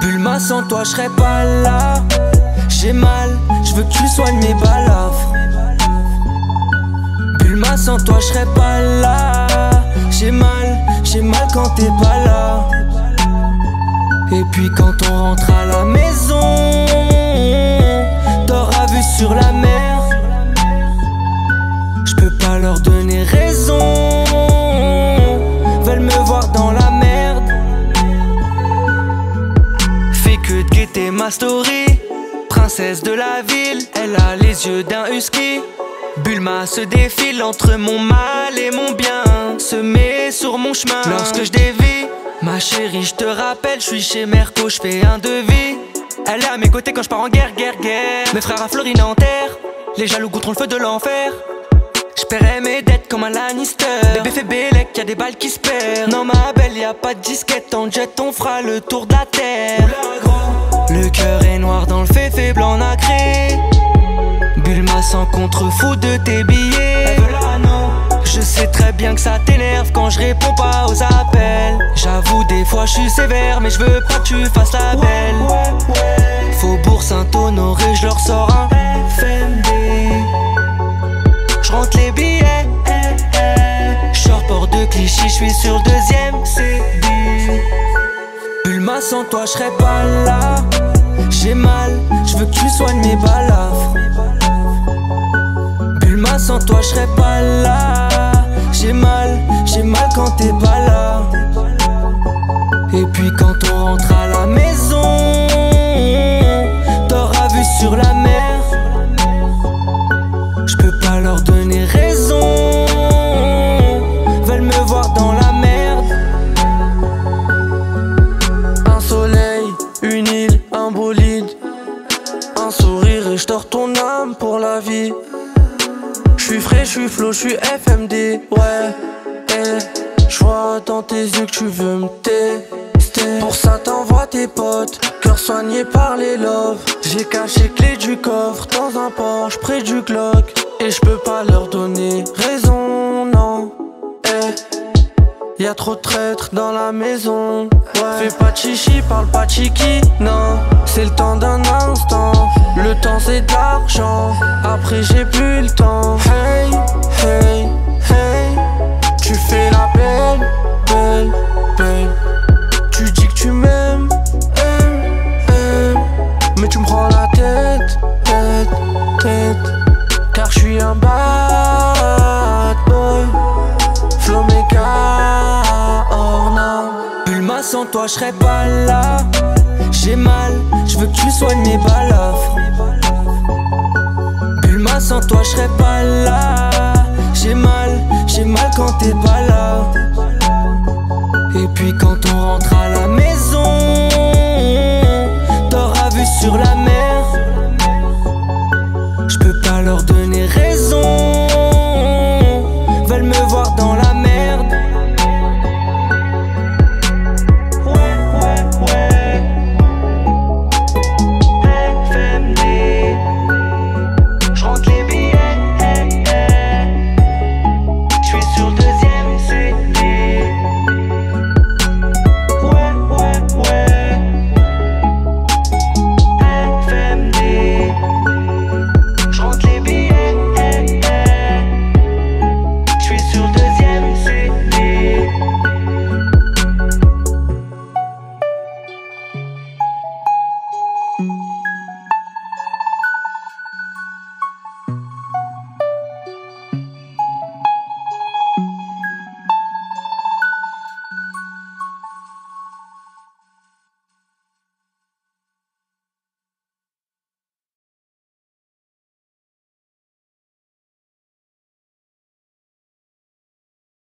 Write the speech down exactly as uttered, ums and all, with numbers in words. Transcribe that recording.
Bulma, sans toi je serais pas là. J'ai mal, je veux que tu soignes mes balafres. Bulma, sans toi je serais pas là. J'ai mal, j'ai mal quand t'es pas là. Et puis quand on rentre à la maison, t'auras vu sur la mer. Je peux pas leur donner raison, veulent me voir dans la merde. Fait que de guetter ma story, princesse de la ville, elle a les yeux d'un husky. Bulma se défile entre mon mal et mon bien, se met sur mon chemin lorsque je dévie. Ma chérie, je te rappelle, je suis chez Merco, je fais un devis. Elle est à mes côtés quand je pars en guerre, guerre, guerre. Mes frères à Florine en terre, les jaloux goûteront le feu de l'enfer. J'paierai mes dettes comme un Lannister. Bébé fait bélec, y'a des balles qui se perdent. Non ma belle, y'a pas de disquette, en jet on fera le tour de la terre. Le cœur est noir dans le féfé blanc nacré. Bulma sans contre-fou de tes billets. Je sais très bien que ça t'énerve quand je réponds pas aux appels. J'avoue des fois je suis sévère, mais je veux pas que tu fasses la belle. Faubourg Saint-Honoré, je leur sors un F M D. Je rentre les billets, j'sors port de Clichy, je suis sur le deuxième C D. Bulma, sans toi je serais pas là. J'ai mal, je veux que tu soignes mes balafres. Bulma, sans toi je serais pas là. J'ai mal, j'ai mal quand t'es pas là. Et puis quand on rentre à la maison, t'auras vu sur la mer. Je peux pas leur donner raison, veulent me voir dans la merde. Un soleil, une île, un bolide, un sourire et je tords ton âme pour la vie. J'suis frais, j'suis flow, j'suis F M D, ouais. Eh, j'vois dans tes yeux que tu veux me tester. Pour ça t'envoies tes potes, cœur soigné par les loves. J'ai caché clé du coffre dans un Porsche près du Glock. Et j'peux pas leur donner raison, non. Eh, y'a trop de traîtres dans la maison, ouais. Fais pas de chichi, parle pas de chiki, non. C'est le temps d'un instant, le temps c'est de l'argent. Après j'ai plus le temps. Hey, hey, hey, tu fais la belle, belle, belle. Tu dis que tu m'aimes, aime, aime. Mais tu me prends la tête, tête, tête. Car je suis un bad boy, flow méga hors norme. Bulma, sans toi je serais pas là. J'ai mal, je veux que tu soignes mes balafres. Bulma, sans toi je serais pas là. J'ai mal, j'ai mal quand t'es pas là. Et puis quand on rentre à la maison,